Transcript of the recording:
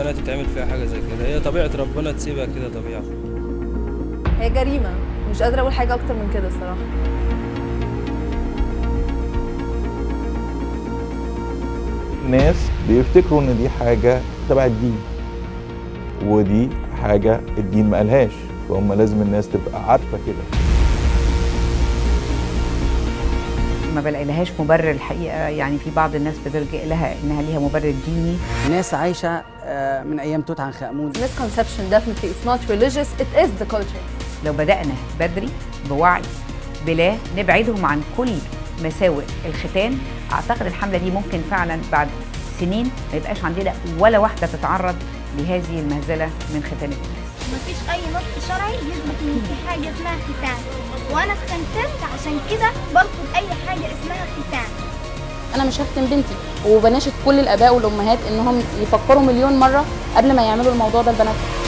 انها تتعمل فيها حاجه زي كده. هي طبيعه ربنا تسيبها كده طبيعه. هي جريمه، مش قادره اقول حاجه اكتر من كده الصراحه. ناس بيفتكروا ان دي حاجه تبع الدين، ودي حاجه الدين ما قالهاش، فهم لازم الناس تبقى عارفه كده. ما بلاقيلهاش مبرر الحقيقه، يعني في بعض الناس بتلجأ لها انها ليها مبرر ديني. ناس عايشه من ايام توت عنخ امون. misconception definitely it's not religious, it is the culture. لو بدأنا بدري بوعي بلا نبعدهم عن كل مساوئ الختان، اعتقد الحمله دي ممكن فعلا بعد سنين ما يبقاش عندنا ولا واحده تتعرض لهذه المهزله من ختان الناس. مفيش اي نص شرعي يثبت ان في حاجه اسمها ختان، وانا اتختنت عشان كده برفض اي حاجه اسمها ختان. انا مش هختن بنتي، وبناشد كل الاباء والامهات انهم يفكروا مليون مره قبل ما يعملوا الموضوع ده لبناتهم.